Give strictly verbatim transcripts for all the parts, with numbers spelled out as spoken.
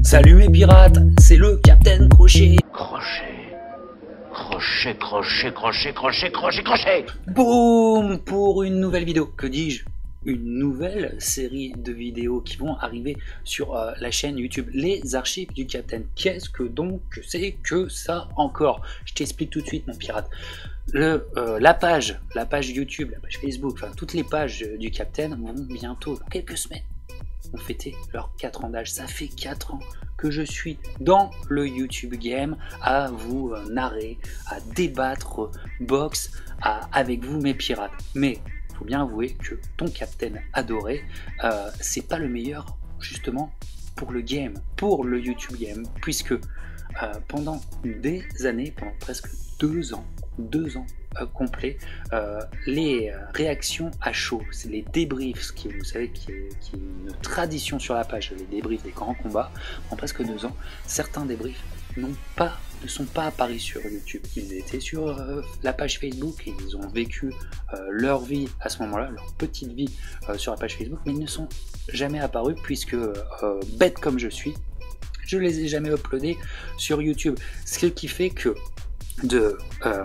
Salut mes pirates, c'est le Captain Crochet. Crochet, crochet, crochet, crochet, crochet, crochet, crochet. Boum, pour une nouvelle vidéo. Que dis-je? Une nouvelle série de vidéos qui vont arriver sur euh, la chaîne YouTube Les Archives du Captain. Qu'est-ce que donc c'est que ça encore? Je t'explique tout de suite mon pirate. Le, euh, la page, la page YouTube, la page Facebook, enfin toutes les pages du Captain vont bientôt, dans quelques semaines, ont fêté leurs quatre ans d'âge. Ça fait quatre ans que je suis dans le YouTube game à vous euh, narrer, à débattre euh, box à, avec vous mes pirates. Mais faut bien avouer que ton Captain adoré, euh, c'est pas le meilleur justement pour le game, pour le YouTube game, puisque euh, pendant des années, pendant presque deux ans, deux ans euh, complets, euh, les euh, réactions à chaud, c'est les débriefs, ce qui vous savez qui est, qui est une tradition sur la page, les débriefs des grands combats, en presque deux ans, certains débriefs n'ont pas ne sont pas apparus sur YouTube. Ils étaient sur euh, la page Facebook et ils ont vécu euh, leur vie à ce moment-là, leur petite vie euh, sur la page Facebook, mais ils ne sont jamais apparus puisque, euh, bête comme je suis, je les ai jamais uploadés sur YouTube. Ce qui fait que de, euh,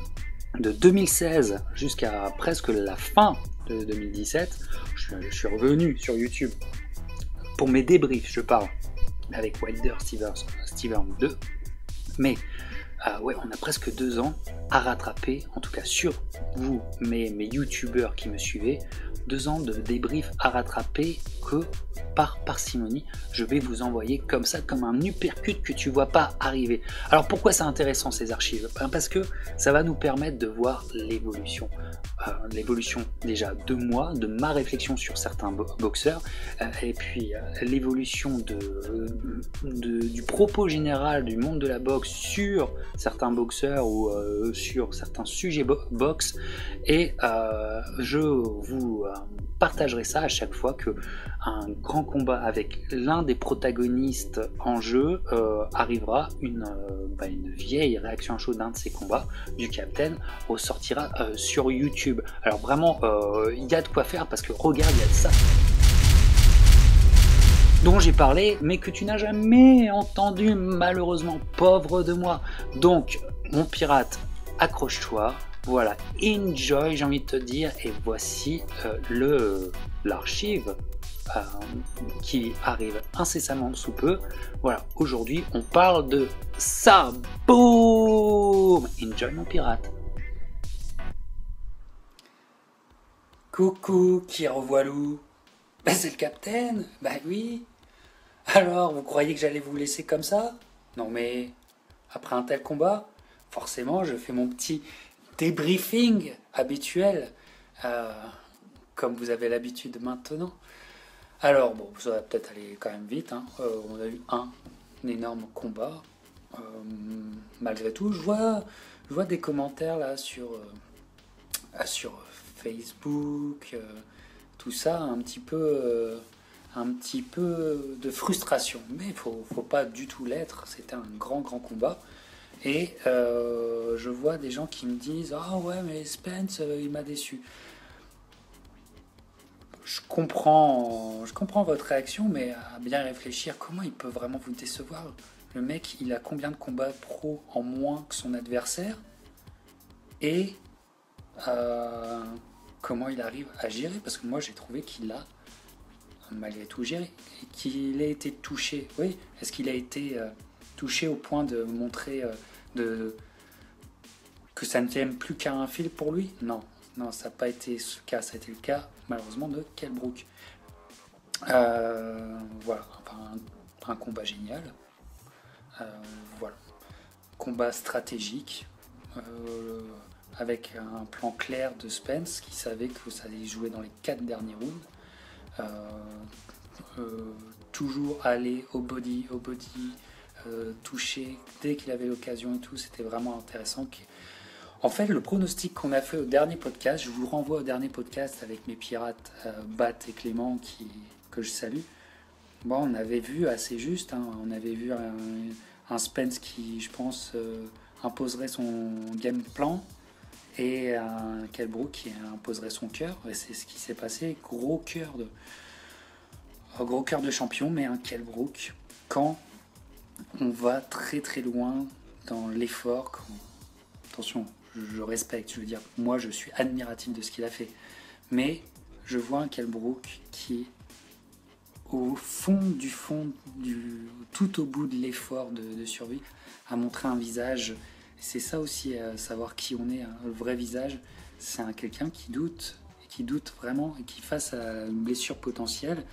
de deux mille seize jusqu'à presque la fin de deux mille dix-sept, je suis, je suis revenu sur YouTube pour mes débriefs, je parle, avec Wilder Stevens, Stevens deux, mais euh, ouais, on a presque deux ans à rattraper, en tout cas sur vous, mes, mes youtubeurs qui me suivez, deux ans de débrief à rattraper que par parcimonie, je vais vous envoyer comme ça, comme un uppercut que tu vois pas arriver. Alors pourquoi c'est intéressant ces archives? Ben parce que ça va nous permettre de voir l'évolution. Euh, l'évolution déjà de moi, de ma réflexion sur certains bo boxeurs, euh, et puis euh, l'évolution de, de, du propos général du monde de la boxe sur certains boxeurs ou euh, sur certains sujets bo boxe, et euh, je vous euh, partagerai ça à chaque fois que un grand combat avec l'un des protagonistes en jeu euh, arrivera, une, euh, bah, une vieille réaction à chaud d'un de ces combats du Captain ressortira euh, sur YouTube. Alors vraiment, il euh, y a de quoi faire parce que regarde, il y a de ça dont j'ai parlé, mais que tu n'as jamais entendu malheureusement, pauvre de moi. Donc, mon pirate, accroche-toi. Voilà, enjoy, j'ai envie de te dire, et voici euh, le l'archive euh, qui arrive incessamment sous peu. Voilà, aujourd'hui on parle de ça. Boum, enjoy mon pirate. Coucou, qui revoilou. Ben, c'est le Captain. Bah oui. Alors, vous croyez que j'allais vous laisser comme ça? Non mais, après un tel combat, forcément je fais mon petit débriefing habituel, euh, comme vous avez l'habitude maintenant. Alors bon, ça va peut-être aller quand même vite, hein. euh, on a eu un, un énorme combat, euh, malgré tout. Je vois, je vois des commentaires là sur, euh, sur Facebook, euh, tout ça, un petit peu, euh, un petit peu de frustration, mais il faut, faut pas du tout l'être. C'était un grand grand combat. Et euh, je vois des gens qui me disent « Ah ouais, mais Spence, euh, il m'a déçu. » Je comprends, je comprends votre réaction, mais à bien réfléchir, comment il peut vraiment vous décevoir? Le mec, il a combien de combats pro en moins que son adversaire? Et euh, comment il arrive à gérer? Parce que moi, j'ai trouvé qu'il a malgré tout géré. Qu'il ait été touché, oui. Est-ce qu'il a été euh, touché au point de montrer... Euh, De, que ça ne tienne plus qu'à un fil pour lui? Non, non, ça n'a pas été ce cas, ça a été le cas malheureusement de Kell Brook. Euh, voilà, enfin, un, un combat génial. Euh, voilà, combat stratégique euh, avec un plan clair de Spence qui savait que ça allait jouer dans les quatre derniers rounds. Euh, euh, toujours aller au body, au body. Euh, touché dès qu'il avait l'occasion et tout, c'était vraiment intéressant. En fait, le pronostic qu'on a fait au dernier podcast, je vous renvoie au dernier podcast avec mes pirates euh, Bat et Clément qui, que je salue. Bon, on avait vu assez juste, hein, on avait vu un, un Spence qui, je pense, euh, imposerait son game plan et un Kell Brook qui imposerait son cœur, et c'est ce qui s'est passé. Gros cœur de, gros cœur de champion, mais un Kell Brook quand on va très très loin dans l'effort. Quand... Attention, je, je respecte, je veux dire, moi je suis admiratif de ce qu'il a fait. Mais je vois un Kell Brook qui, au fond du fond, du, tout au bout de l'effort de, de survie, a montré un visage. C'est ça aussi, euh, savoir qui on est, hein, le vrai visage. C'est un quelqu'un qui doute, et qui doute vraiment, et qui face à une blessure potentielle,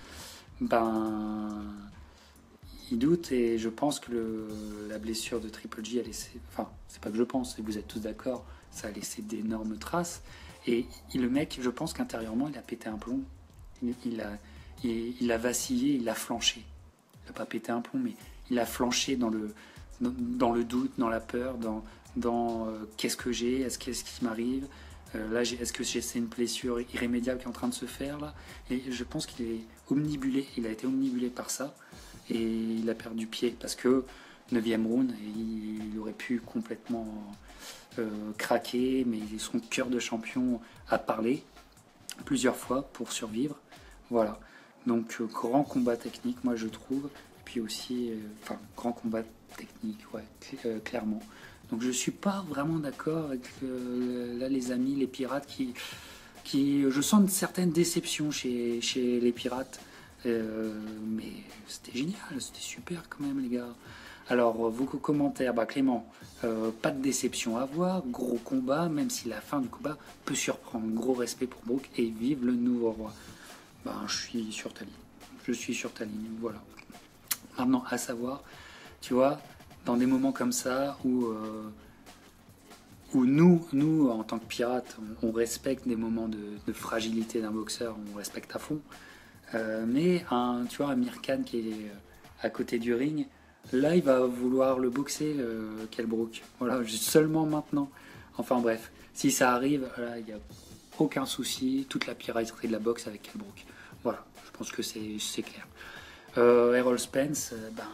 ben, il doute, et je pense que le, la blessure de Triple G a laissé, enfin, c'est pas que je pense, et vous êtes tous d'accord, ça a laissé d'énormes traces. Et le mec, je pense qu'intérieurement, il a pété un plomb. Il, il, a, il, il a vacillé, il a flanché. Il n'a pas pété un plomb, mais il a flanché dans le, dans, dans le doute, dans la peur, dans, dans euh, qu'est-ce que j'ai, est-ce qu'est-ce qui m'arrive, euh, là, est-ce que c'est une blessure irrémédiable qui est en train de se faire là. Et je pense qu'il est omnibulé, il a été omnibulé par ça, et il a perdu pied, parce que neuvième round, il, il aurait pu complètement... Euh, craqué, mais son cœur de champion a parlé plusieurs fois pour survivre. Voilà, donc euh, grand combat technique, moi je trouve, et puis aussi, euh, enfin, grand combat technique, ouais, cl euh, clairement. Donc je suis pas vraiment d'accord avec euh, là les amis, les pirates, qui, qui, je sens une certaine déception chez, chez les pirates, euh, mais c'était génial, c'était super quand même les gars. Alors, vos commentaires, bah Clément, euh, pas de déception à voir, gros combat, même si la fin du combat peut surprendre. Gros respect pour Brook et vive le nouveau roi. Bah, je suis sur ta ligne. Je suis sur ta ligne, voilà. Maintenant, à savoir, tu vois, dans des moments comme ça où, euh, où nous, nous, en tant que pirates, on, on respecte des moments de, de fragilité d'un boxeur, on respecte à fond. Euh, mais, un, tu vois, un Amir Khan qui est à côté du ring, là, il va vouloir le boxer, le Kell Brook. Voilà, seulement maintenant. Enfin bref, si ça arrive, il n'y a aucun souci. Toute la piraterie de la boxe avec Kell Brook. Voilà, je pense que c'est clair. Euh, Errol Spence, euh, ben,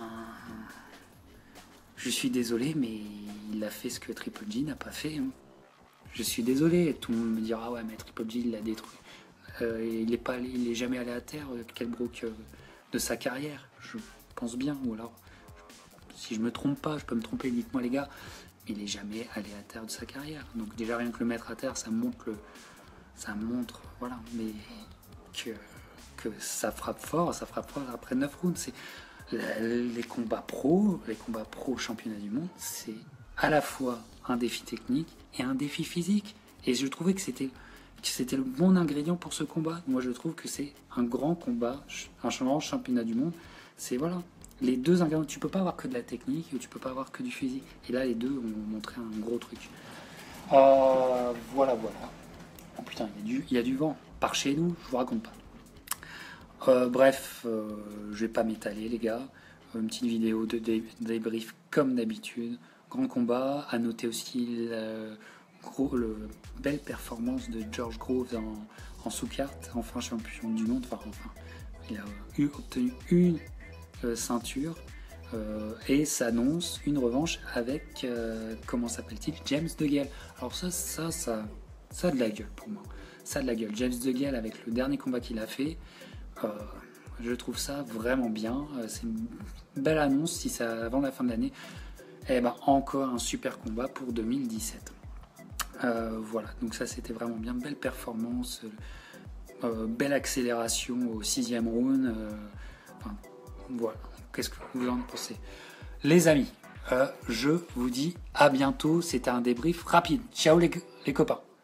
je suis désolé, mais il a fait ce que Triple G n'a pas fait. Hein. Je suis désolé. Tout le monde me dira, ah ouais, mais Triple G, il l'a détruit. Euh, il n'est pas, il est jamais allé à terre, Kell Brook, euh, de sa carrière. Je pense bien, ou alors... Si je me trompe pas, je peux me tromper, dites-moi les gars, mais il n'est jamais allé à terre de sa carrière. Donc déjà rien que le mettre à terre, ça montre, le, ça montre, voilà, mais que, que ça frappe fort, ça frappe fort après neuf rounds. C'est les combats pro, les combats pro championnat du monde, c'est à la fois un défi technique et un défi physique. Et je trouvais que c'était c'était le bon ingrédient pour ce combat. Moi, je trouve que c'est un grand combat, un grand championnat du monde. C'est voilà. Les deux ingrédients, tu peux pas avoir que de la technique, tu peux pas avoir que du physique. Et là, les deux ont montré un gros truc. Euh, voilà, voilà. Oh putain, il y, a du, il y a du vent. Par chez nous, je vous raconte pas. Euh, bref, euh, je vais pas m'étaler, les gars. Une petite vidéo de dé débrief comme d'habitude. Grand combat. À noter aussi la gros, le, belle performance de George Groves en, en sous-carte, enfin champion du monde. Enfin, enfin, il a eu, obtenu une Euh, ceinture euh, et s'annonce une revanche avec euh, comment s'appelle-t-il, James DeGale. Alors ça, ça, ça, ça a de la gueule pour moi. Ça a de la gueule. James DeGale avec le dernier combat qu'il a fait, euh, je trouve ça vraiment bien. Euh, c'est une belle annonce si ça avant la fin de l'année. Et ben encore un super combat pour deux mille dix-sept. Euh, voilà. Donc ça c'était vraiment bien, belle performance, euh, belle accélération au sixième round. Euh, enfin, voilà, qu'est-ce que vous en pensez? Les amis, euh, je vous dis à bientôt, c'était un débrief rapide. Ciao les, les copains.